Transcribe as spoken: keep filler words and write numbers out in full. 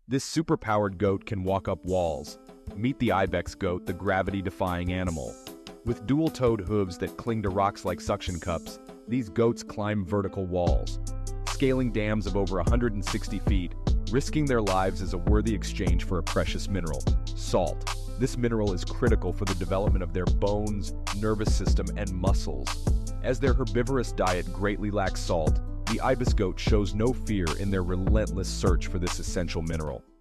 This superpowered goat can walk up walls. Meet the IBEX goat, the gravity-defying animal. With dual-toed hooves that cling to rocks like suction cups, these goats climb vertical walls, scaling dams of over one hundred sixty feet. Risking their lives is a worthy exchange for a precious mineral, salt. This mineral is critical for the development of their bones, nervous system, and muscles. As their herbivorous diet greatly lacks salt, the IBEX goat shows no fear in their relentless search for this essential mineral.